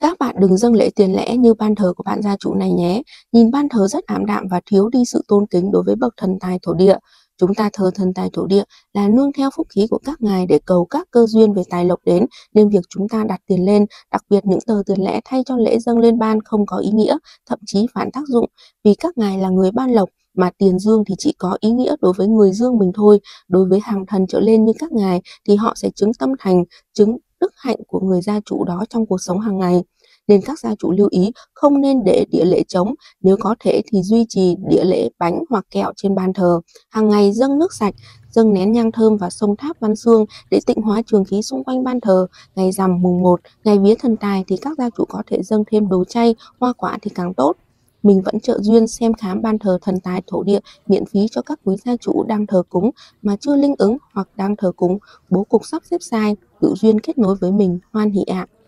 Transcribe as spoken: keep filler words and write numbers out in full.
Các bạn đừng dâng lễ tiền lẻ như ban thờ của bạn gia chủ này nhé. Nhìn ban thờ rất ảm đạm và thiếu đi sự tôn kính đối với bậc thần tài thổ địa. Chúng ta thờ thần tài thổ địa là nương theo phúc khí của các ngài để cầu các cơ duyên về tài lộc đến, nên việc chúng ta đặt tiền lên, đặc biệt những tờ tiền lẻ thay cho lễ dâng lên ban không có ý nghĩa, thậm chí phản tác dụng, vì các ngài là người ban lộc, mà tiền dương thì chỉ có ý nghĩa đối với người dương mình thôi. Đối với hàng thần trở lên như các ngài thì họ sẽ chứng tâm thành, chứng đức hạnh của người gia chủ đó trong cuộc sống hàng ngày. Nên các gia chủ lưu ý không nên để đĩa lễ trống, nếu có thể thì duy trì đĩa lễ bánh hoặc kẹo trên bàn thờ. Hàng ngày dâng nước sạch, dâng nén nhang thơm và xông tháp văn xương để tịnh hóa trường khí xung quanh ban thờ. Ngày rằm mùng một, ngày vía thần tài thì các gia chủ có thể dâng thêm đồ chay, hoa quả thì càng tốt. Mình vẫn trợ duyên xem khám ban thờ thần tài thổ địa miễn phí cho các quý gia chủ đang thờ cúng mà chưa linh ứng hoặc đang thờ cúng, bố cục sắp xếp sai, hữu duyên kết nối với mình, hoan hỷ ạ.